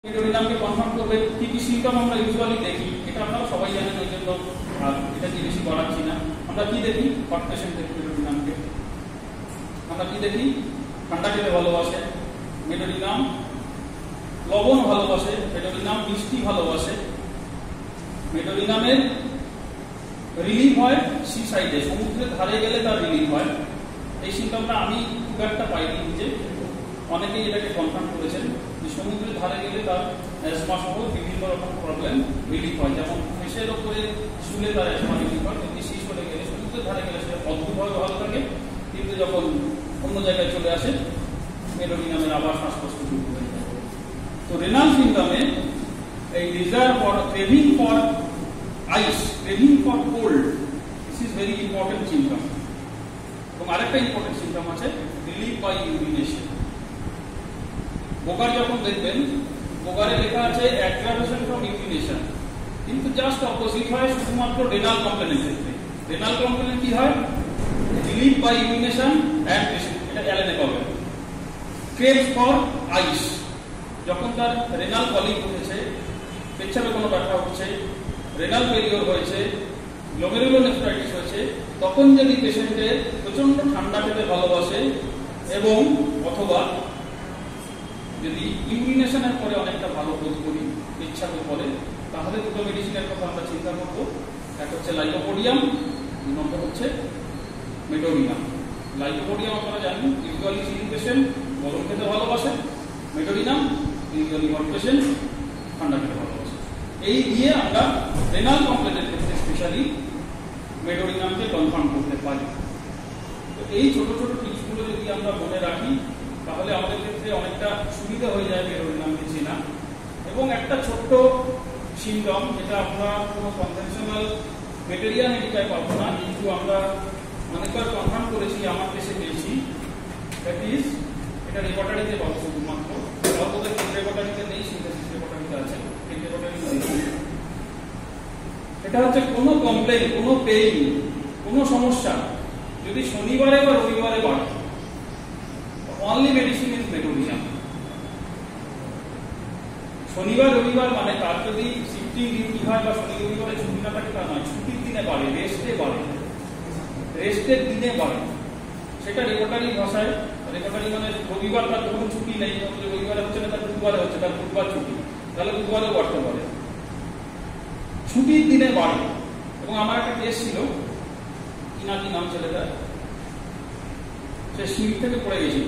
মেডোরিনামকে confirm করবে কি কি সিম্পটম আমরা ইউজুয়ালি দেখি, এটা আপনারা সবাই জানেন, ওই জন্য এটা দিয়ে বেশি বাড়াচ্ছি না। আমরা কি দেখি? হট পেশেন্ট দেখি মেডোরিনামকে। আমরা কি দেখি? ঠান্ডা খেতে ভালোবাসে মেডোরিনাম, লবণ ভালোবাসে মেডোরিনাম, মিষ্টি ভালোবাসে মেডোরিনামের। রিলিফ হয় সি সাইডে, সমুদ্রের ধারে গেলে তার রিলিফ হয়। এই সিম্পটমটা আমি খুব একটা পাইনি নিজে, অনেকেই এটাকে কনফার্ম করেছেন যে সমুদ্রের ধারে গেলে তার অ্যাজমা সহ বিভিন্ন রকম প্রবলেম রিলিফ হয়। যেমন ফেসের ওপরে শুলে তার অ্যাজমা রিলিফ হয়, কিন্তু সি চলে গেলে, সমুদ্রের ধারে গেলে সেটা অদ্ভুতভাবে ভালো থাকে, কিন্তু যখন অন্য জায়গায় চলে আসে মেডোরিনামের আবার শ্বাসকষ্ট শুরু হয়ে যায়। তো রেনাল সিন্ড্রোমে এই desire for, craving for ice, craving for cold, this is very important symptom. এবং আরেকটা ইম্পর্টেন্ট সিম্পটম আছে রিলিফ বাই ইউরিনেশন। বোগার যখন দেখবেন, বোগারে লেখা আছে অ্যাগ্রাভেশন ফ্রম ইউরিনেশন, কিন্তু জাস্ট অপোজিট হয় শুধুমাত্র রেনাল কমপ্লেনের ক্ষেত্রে। রেনাল কমপ্লেন কি হয়? রিলিফ বাই ইউরিনেশন অ্যান্ড এটা অ্যালেনে পাবেন। ক্রেভস ফর আইস, যখন তার রেনাল কলিক উঠেছে, পেচ্ছাপে কোনো ব্যথা উঠছে, রেনাল ফেলিওর হয়েছে, গ্লোমেরুলোনেফ্রাইটিস হয়েছে, তখন যদি পেশেন্টের প্রচন্ড ঠান্ডা খেতে ভালোবাসে এবং অথবা যদি ইউরিনেশনের পরে অনেকটা ভালো বোধ করি পেচ্ছাপের পরে, তাহলে দুটো মেডিসিনের কথা আমরা চিন্তা করবো। এক হচ্ছে লাইকোপোডিয়াম, দুই নম্বর হচ্ছে মেডোরিনাম। লাইকোপোডিয়াম আপনারা জানেন ইউজুয়ালি চিলি পেশেন্ট গরম খেতে ভালোবাসে, মেডোরিনাম ইউজুয়ালি হট পেশেন্ট ঠান্ডা খেতে ভালোবাসে। এই দিয়ে আমরা রেনাল কমপ্লেনের ক্ষেত্রে স্পেশালি মেডোরিনামকে কনফার্ম করতে পারি। তো এই ছোট ছোট টিপসগুলো যদি আমরা মনে রাখি, তাহলে আমাদের ক্ষেত্রে অনেকটা সুবিধা হয়ে যায় মেডোরিনামকে চেনা। এবং একটা ছোট্ট সিম্পটম, যেটা আমরা কোনো কনভেনশনাল মেটেরিয়াল মেডিকায় পাবো না, কিন্তু আমরা অনেকবার কনফার্ম করেছি, আমার কেসে পেয়েছি, দ্যাট ইজ এটা রেকর্ডারিতে পাবো শুধুমাত্র। অর্থাৎ রেকর্ডারিতে নেই, সিনথেসিস রেকর্ডারিতে আছে, এই রেকর্ডারিতে নেই। এটা হচ্ছে কোনো কমপ্লেন, কোনো পেইন, কোনো সমস্যা যদি শনিবারে বা রবিবারে বাড়ে, অনলি মেডিসিন ইজ মেডোরিনাম। শনিবার রবিবার মানে তার যদি শিফটিং ডিউটি হয় বা শনি রবিবারে ছুটি না থাকে তা নয়, ছুটির দিনে বাড়ে, রেস্টে বাড়ে, রেস্টের দিনে বাড়ে, সেটা রেকর্ডারি ভাষায়, রেকর্ডারি মানে রবিবার তার কোনো ছুটি নেই, রবিবারে হচ্ছে না, তার বুধবারে হচ্ছে, তার বুধবার ছুটি, তাহলে বুধবারেও বাড়তে পারে, ছুটির দিনে বাড়ে। এবং আমার একটা কেস ছিল, কি নাম ছেলেটা, সে সিঁড়ি থেকে পড়ে গেছিল,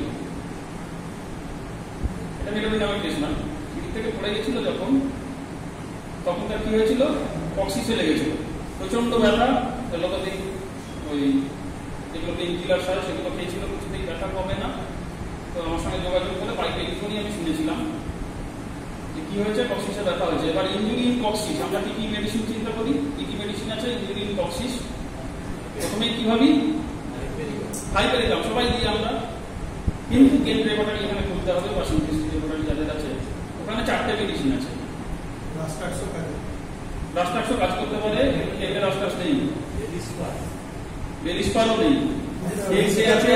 এটা মেডোরিনামের কেস না, সিঁড়ি থেকে পড়ে গেছিল যখন, তখন তার কি হয়েছিল? অক্সিজে লেগেছিল, প্রচন্ড ব্যথা, এলোপাথি ওই যেগুলো পেইন কিলার হয় সেগুলো খেয়েছিল, কিছুতেই ব্যথা কমে না। তো আমার সঙ্গে যোগাযোগ করে বাই টেলিফোনই আমি শুনেছিলাম যে কি হয়েছে, কক্সিসে ব্যথা হয়েছে। এবার ইনজুরিন কক্সিস, আমরা কি কি মেডিসিন চিন্তা করি, কি কি মেডিসিন আছে? ইনজুরিন কক্সিস প্রথমে কি ভাবি? হাইপেরিকাম, সবাই দিই আমরা, কিন্তু কেন রেকর্ডারি এখানে খুলতে হবে বা সিনথেসিস রেকর্ডারি যাদের আছে, ওখানে 4টে মেডিসিন আছে। রাস্টাক্সও কাজ করতে পারে, কেকের রাস্টাক্স নেই, বেলিস্পারও নেই, সে আছে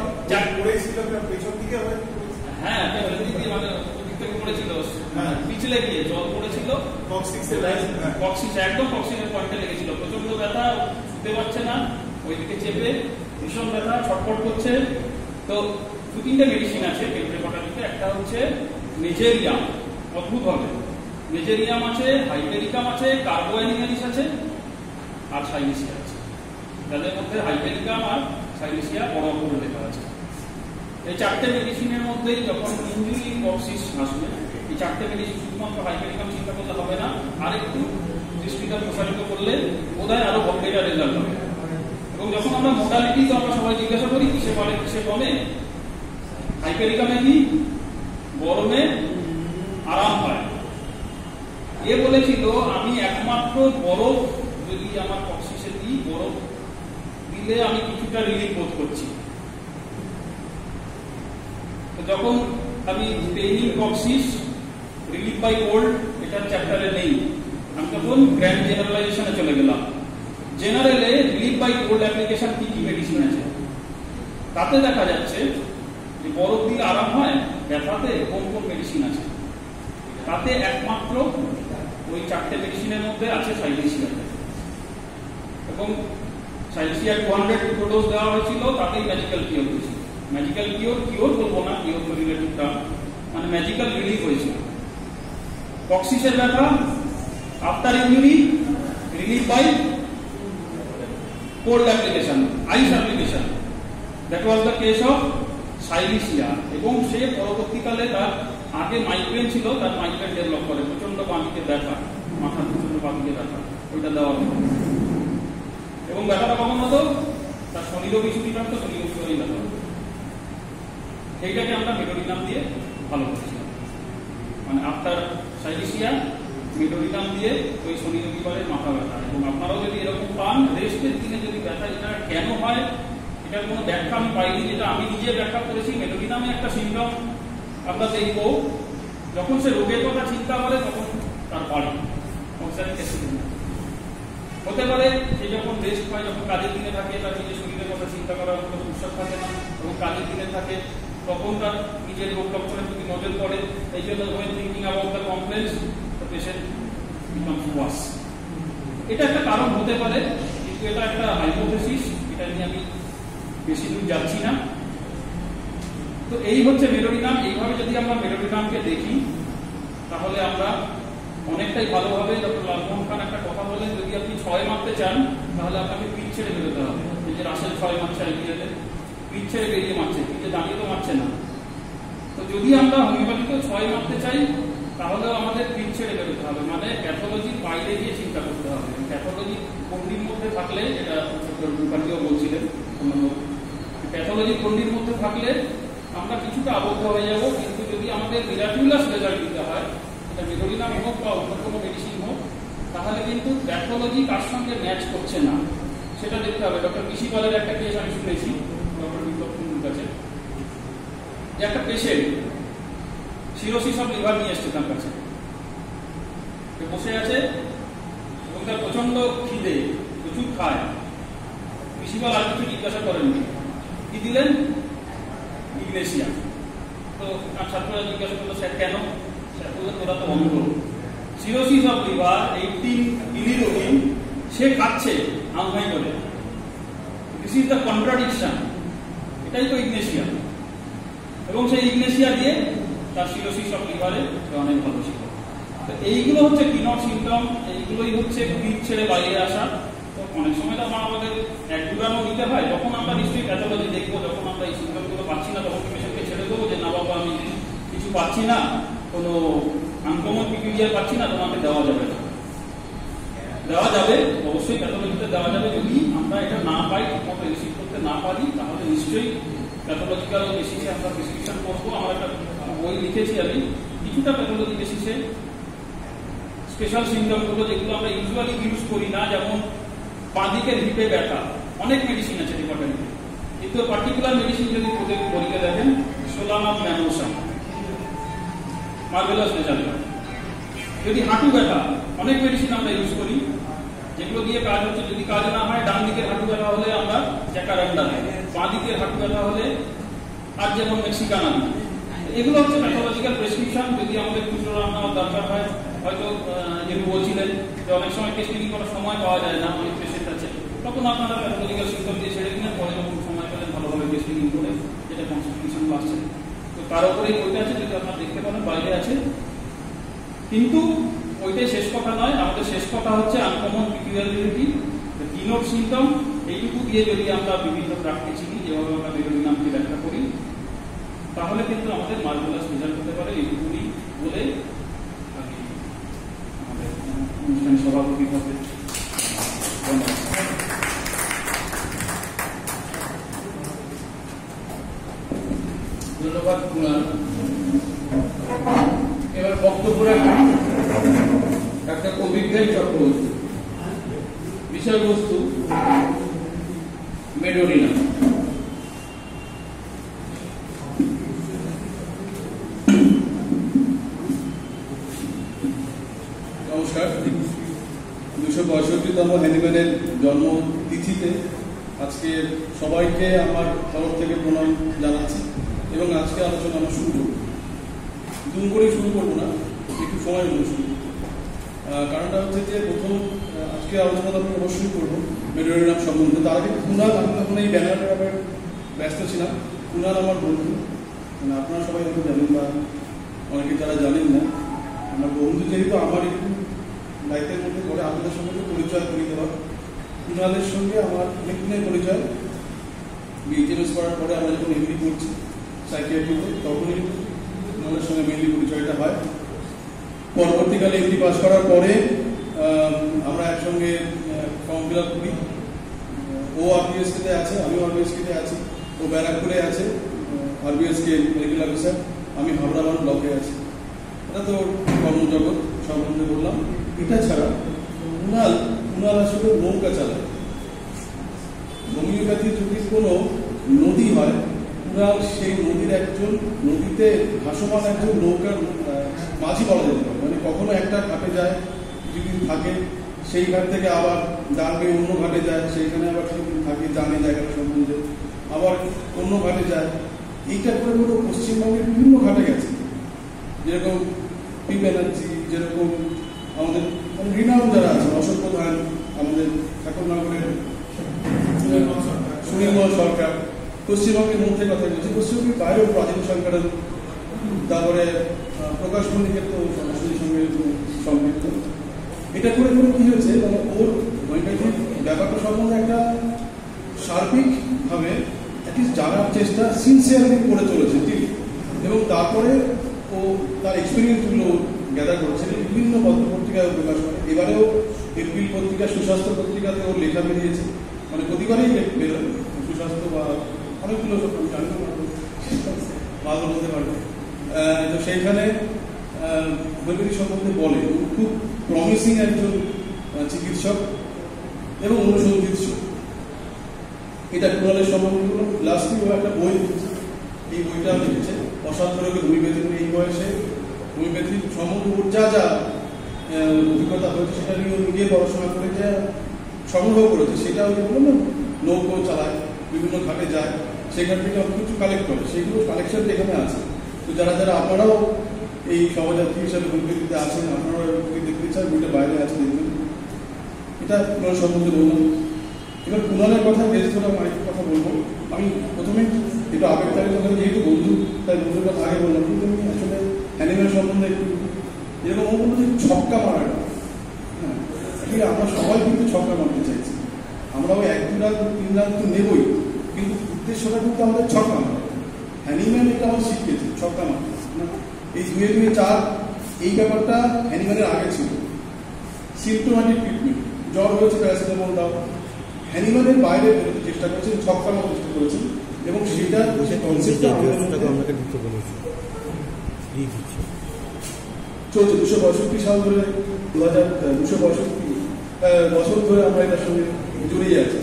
হ্যাঁ মানে ওদিক থেকে পড়েছিল, পিছলে গিয়ে জল পড়েছিল, কক্সিস একদম কক্সিসের পয়েন্টে লেগেছিল, প্রচন্ড ব্যথা, শুতে পারছে না, ওইদিকে চেপে ভীষণ ব্যথা, ছটফট করছে। তো 2-3টে মেডিসিন আছে টেম্পারেচারিতে, একটা হচ্ছে মেজেরিয়াম, অদ্ভুত হবে, মেজেরিয়াম আছে, হাইপেরিকাম আছে, কার্বোঅ্যানিমালিস আছে, আর সাইলিসিয়া আছে। তাদের মধ্যে হাইপেরিকাম আর সাইলিসিয়া বড় করে লেখা আছে। এই 4টে মেডিসিনের মধ্যেই যখন ইনজুরি কক্সিস আসবে, এই 4টে মেডিসিন, শুধুমাত্র হাইপেরিকাম চিন্তা করলে হবে না, আরেকটু দৃষ্টিটা প্রসারিত করলে বোধহয় আরো বেটার রেজাল্ট হবে। এবং যখন আমরা মোডালিটি, তো আমরা সবাই জিজ্ঞাসা করি কিসে বাড়ে কিসে কমে। হাইপেরিকামে কি? গরমে আরাম হয়। এ বলেছিল আমি একমাত্র বরফ যদি আমার কক্সিসে দিই, বরফ দিলে আমি কিছুটা রিলিফ বোধ করছি। যখন আমি paining coccyx, relief by cold, এটা চ্যাপ্টারে নেই, আমি তখন গ্র্যান্ড জেনারেলাইজেশনে চলে গেলাম। জেনারেলে রিলিফ বাই কোল্ড অ্যাপ্লিকেশন কি কি মেডিসিন আছে, তাতে দেখা যাচ্ছে যে বরফ দিলে আরাম হয়, ব্যথাতে কোন কোন মেডিসিন আছে। তাতে একমাত্র ওই 4টে মেডিসিনের মধ্যে আছে সাইলেসিয়া, এবং সাইলেসিয়া 200 ডোজ দেওয়া হয়েছিল, তাতেই ম্যাজিক্যাল কিওর হয়েছিল। ম্যাজিক্যাল কিওর বলবো না, কিওর তো রিলেটিভ টার্ম, মানে ম্যাজিক্যাল রিলিফ হয়েছিল। কক্সিসের ব্যথা after injury relief by cold application, ice application, that was the case of silicea. এবং সে পরবর্তীকালে তার আগে মাইগ্রেন ছিল, তার মাইগ্রেন ডেভেলপ করে, প্রচন্ড বাঁদিকে ব্যথা, মাথার প্রচন্ড বাঁদিকে ব্যথা, ওইটা দেওয়া হতো। এবং ব্যথাটা কখন হতো? তার শনিরবি ছুটি থাকতো, শনি ব্যথা হতো। সেইটাকে আমরা মেডোরিনাম দিয়ে ভালো করেছিলাম, মানে আফটার সাইলেসিয়া মেডোরিনাম দিয়ে ওই শনি রবিবারের মাথা ব্যথা। এবং আপনারাও যদি এরকম পান রেস্টের দিনে যদি ব্যথা, এটা কেন হয় এটার কোনো ব্যাখ্যা আমি পাইনি, যেটা আমি নিজে ব্যাখ্যা করেছি। মেডোরিনামে একটা সিমটম আমরা দেখব, যখন সে রোগের কথা চিন্তা করে তখন তার বাড়ে হতে পারে। সে যখন রেস্ট পায়, যখন কাজের দিনে থাকে, তার নিজের শরীরের কথা চিন্তা করার মতো ফুরসত থাকে না, এবং কাজের দিনে থাকে তখন তার নিজের রোগ লক্ষণের প্রতি নজর পড়ে। এই জন্য when thinking about the complaints the patient becomes worse। এটা একটা কারণ হতে পারে, কিন্তু এটা একটা হাইপোথেসিস, এটা নিয়ে আমি বেশি দূর যাচ্ছি না। তো এই হচ্ছে মেডোরিনাম। এইভাবে যদি আমরা মেডোরিনামকে দেখি তাহলে আমরা অনেকটাই ভালোভাবে, ডক্টর লালমোহন খান একটা কথা বলেন, যদি আপনি 6 মারতে চান তাহলে আপনাকে পিচ ছেড়ে বেরোতে হবে। এই যে রাসেল 6 মারছে আইপিএলে, পিচ ছেড়ে বেরিয়ে মারছে, পিচে দাঁড়িয়ে তো মারছে না। তো যদি আমরা হোমিওপ্যাথিকেও 6 মারতে চাই তাহলেও আমাদের পিচ ছেড়ে বেরোতে হবে, মানে প্যাথোলজির বাইরে গিয়ে চিন্তা করতে হবে। প্যাথোলজি গণ্ডির মধ্যে থাকলে, এটা ডক্টর মুখার্জিও বলছিলেন, প্যাথোলজি গণ্ডির মধ্যে থাকলে আমরা কিছুটা আবদ্ধ হয়ে যাব। কিন্তু যদি আমাদের মিরাকুলাস রেজাল্ট দিতে হয়, এটা মেডোরিনাম হোক বা অন্য কোনো মেডিসিন হোক, তাহলে কিন্তু প্যাথোলজি কার সঙ্গে ম্যাচ করছে না সেটা দেখতে হবে। ডক্টর কৃষিপালের একটা কেস আমি শুনেছি ডক্টর বিপ্লবকুমার কাছে, যে একটা পেশেন্ট সিরোসিস অফ লিভার নিয়ে এসছে তার কাছে, বসে আছে এবং তার প্রচন্ড খিদে, প্রচুর খায়। কৃষিপাল আর কিছু জিজ্ঞাসা করেননি, কি দিলেন? ইগনেসিয়া। তো ছাত্ররা জিজ্ঞাসা করলো, স্যার কেন? স্যার বললেন, ওরা তো অন্ধ, সিরোসিস অফ লিভার 18 বিলিরুবিন সে খাচ্ছে আমহাই করে। দিস ইজ দ্য কন্ট্রাডিকশন, এটাই তো ইগনেসিয়া। এবং সেই ইগনেসিয়া দিয়ে তার সিরোসিস অফ লিভারে অনেক ভালো ছিল। তো এইগুলো হচ্ছে কিনট সিমটম, এইগুলোই হচ্ছে পিচ ছেড়ে বাইরে আসা। তো অনেক সময় তো আমাদের একদুরানো নিতে হয়, তখন আমরা নিশ্চয়ই প্যাথোলজি দেখবো। যখন আমরা এই সিমটমগুলো পাচ্ছি না তখন পেশেন্টকে ছেড়ে দেবো যে না বাবা আমি কিছু পাচ্ছি না, কোনো আনকমন পিকিউলিয়ার পাচ্ছি না, তোমাকে দেওয়া যাবে না। দেওয়া যাবে, অবশ্যই প্যাথোলজিতে দেওয়া যাবে। যদি আমরা এটা না পাই, ঠিকমতো রিসিভ করতে না পারি, তাহলে নিশ্চয়ই প্যাথোলজিক্যাল বেসিসে আমরা প্রেসক্রিপশন করবো। আমার একটা বই লিখেছি আমি, কিছুটা প্যাথোলজি বেসিসে স্পেশাল সিমটমগুলো যেগুলো আমরা ইউজুয়ালি ইউজ করি না, যেমন বাঁদিকের হিপে ব্যথা, অনেক মেডিসিন আছে ডিপার্টমেন্টে, কিন্তু পার্টিকুলার মেডিসিন যদি পরীক্ষা দেখেন, সোলানাম ম্যানোসাম, মার্ভেলাস রেজাল্ট। যদি হাঁটু ব্যথা, অনেক মেডিসিন আমরা ইউজ করি যেগুলো দিয়ে কাজ হচ্ছে। যদি কাজ না হয়, ডান দিকের হাঁটু ব্যথা হলে আমরা জ্যাকারান্ডা দেয়, বাঁ দিকের হাঁটু ব্যথা হলে আর যেমন মেক্সিকান আনি। এগুলো হচ্ছে প্যাথোলজিক্যাল প্রেসক্রিপশন। যদি আমাদের খুচরো রান্নার দরকার হয়, হয়তো যেহেতু বলছিলেন যে অনেক সময় টেস্টিং করার সময় পাওয়া যায় না, অনেক পেশেন্ট আছে, তখন আপনারা প্যাথোলজিক্যাল সিমটম দিয়ে ছেড়ে দিলেন, পরে যখন সময় পেলেন ভালোভাবে টেস্টিং করে যেটা কনস্টিটিউশন আসছে। তো তার উপরেই বইটা আছে, যদি আপনারা দেখতে পারেন বাইরে আছে। কিন্তু ওইটাই শেষ কথা নয়, আমাদের শেষ কথা হচ্ছে আনকমন পিকিউলিয়ারিটি, কিনোট সিমটম। এইটুকু দিয়ে যদি আমরা বিভিন্ন প্র্যাকটিস শিখি, যেভাবে আমরা মেডোরিনামকে ব্যাখ্যা করি, তাহলে কিন্তু আমাদের মার্ভেলাস রেজাল্ট হতে পারে। এইটুকুনি বলে আমি আমাদের অনুষ্ঠানের সভাপতি হবে। ধন্যবাদ কুণাল। এবার বক্তব্য রাখেন ডাক্তার অভিজ্ঞান চক্রবর্তী। বিষয়বস্তু মেডোরিনাম। নমস্কার। 265তম হ্যানিম্যানের জন্মতিথিতে আজকে সবাইকে আমার তরফ থেকে প্রণাম জানাচ্ছি এবং আজকে আলোচনা আমরা শুরু করব। দুম করে শুরু করবো না, একটু সময় অনুষ্ঠিত। কারণটা হচ্ছে যে প্রথম আজকে আলোচনা আমি অবশ্যই করবো মেডোরিনাম সম্বন্ধে। তার আগে কুণাল, আমি তখন এই ব্যানারের ব্যাপারে ব্যস্ত ছিলাম। কুণাল আমার বন্ধু, মানে আপনারা সবাই হয়তো জানেন বা অনেকে যারা জানেন না, আমার বন্ধু যেহেতু আমার একটু দায়িত্বের মধ্যে পড়ে আপনাদের সঙ্গে পরিচয় করিয়ে দেওয়া। কুণালের সঙ্গে আমার অনেক দিনের পরিচয়। বিএইচএমএস করার পরে আমরা যখন এমডি করছি সাইকিয়াট্রিতে, তখনই কুণালের সঙ্গে মেনলি পরিচয়টা হয়। পরবর্তীকালে এমডি পাস করার পরে আমরা একসঙ্গে ফর্ম ফিল আপ করি। ও আরবিএসকে আছে, আমিও আরবিএসকে আছি। ও ব্যারাকপুরে আছে আরবিএসকে মেডিকেল অফিসার, আমি হাবড়াবাদ ব্লকে আছি। এটা তো কর্মজগৎ সম্বন্ধে বললাম। এটা ছাড়া কুণাল আসলে নৌকা চালায়। হোমিওপ্যাথির যদি কোনো নদী হয়, কুণাল সেই নদীর একজন, নদীতে ভাসমান একজন নৌকার মাঝি বলা যেতে পারে। মানে কখনো একটা ঘাটে যায়, কিছুদিন থাকে, সেই ঘাট থেকে আবার ডাকে অন্য ঘাটে যায়, সেইখানে আবার কিছুদিন থাকে, জানে জায়গাটা সম্বন্ধে, আবার অন্য ঘাটে যায়। এইটা করে পুরো পশ্চিমবঙ্গের বিভিন্ন ঘাটে গেছে। যেরকম পি ব্যানার্জি, যেরকম আমাদের মানে রিনাউন যারা আছে, অশোক প্রধান, আমাদের ঠাকুরনগরের সুনীল সরকার, পশ্চিমবঙ্গের মধ্যে কথা বলছি, পশ্চিমবঙ্গের বাইরেও রাজেন্দ্র সরকার, তারপরে প্রকাশ মল্লিকের তো সরাসরি সঙ্গে সম্পৃক্ত। এটা করে করে কি হয়েছে, মানে ওর হোমিওপ্যাথির ব্যাপারটা সম্বন্ধে একটা সার্বিকভাবে অ্যাটলিস্ট জানার চেষ্টা সিনসিয়ারলি করে চলেছে, ঠিক। এবং তারপরে ও তার এক্সপিরিয়েন্সগুলো গ্যাদার করছে, বিভিন্ন পত্রপত্রিকায় প্রকাশ করে। এবারেও এপ্রিল পত্রিকা, সুস্বাস্থ্য পত্রিকাতে ওর লেখা বেরিয়েছে, মানে প্রতিবারই বেরোয় সুস্বাস্থ্য বা অনেকগুলো জানি ভালো বলতে পারবে। তো সেইখানে হোমিওপ্যাথি সম্বন্ধে বলে ও খুব প্রমিসিং একজন চিকিৎসক এবং অনুসন্ধিৎসক। এটা কুণালের সম্বন্ধে হলো। লাস্টে ও একটা বই লিখেছে, এই বইটা লিখেছে অসাধারণ হোমিওপ্যাথি। এই বয়সে হোমিওপ্যাথির সম্বন্ধে ওর যা যা অভিজ্ঞতা হয়েছে সেটা নিয়ে নিজে পড়াশোনা করে যা সংগ্রহ করেছে, সেটা ওই বললো না, নৌকো চালায়, বিভিন্ন ঘাটে যায়, সেখান থেকে অনেক কিছু কালেক্ট করে, সেইগুলো কালেকশন যেখানে আছে। তো যারা যারা আপনারাও এই সহযাত্রী হিসাবে হোমিওপ্যাথিতে আছেন, আপনারাও দেখতে চান, বইটা বাইরে আছে, দেখবেন। এটা কুণাল সম্বন্ধে বললাম। এবার কুণালের কথা বেশ ধরে আমি আরেকটু কথা বলবো। আমি প্রথমে একটু আবেগতারিত করে, যেহেতু বন্ধু তাই বন্ধুর কথা আগে বললাম, কিন্তু আমি আসলে অ্যানিমেল সম্বন্ধে একটু এরকম ও বললো যে ছক্কা মারার। হ্যাঁ, আসলে আমরা সবাই কিন্তু ছক্কা মারতে চাইছি। আমরা ওই 1-2 রান 3 রান তো নেবই, কিন্তু উদ্দেশ্যটা কিন্তু আমাদের ছক্কা মারা। হ্যানিম্যান এটা আমার শিখিয়েছে ছক্কা মারা। এই 2-4 এই ব্যাপারটা হ্যানিম্যানের আগে ছিল। সিম্পটোম্যাটিক ট্রিটমেন্ট, জ্বর হয়েছে প্যারাসিটামল দাও। হ্যানিম্যানের বাইরে বেরোতে চেষ্টা করেছেন, ছক্কা মারার চেষ্টা করেছেন, এবং সেটা কনসেপ্টটা চলছে 265 সাল ধরে, 265 বছর ধরে আমরা এটার সঙ্গে জড়িয়ে আছি।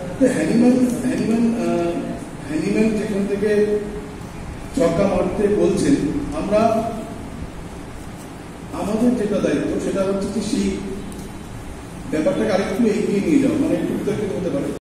হ্যানিম্যান যেখান থেকে ছক্কা মারতে বলছেন, আমরা আমাদের যেটা দায়িত্ব সেটা হচ্ছে যে সেই ব্যাপারটাকে আরেকটু এগিয়ে নিয়ে যাওয়া, মানে একটু বিতর্কিত হতে পারে।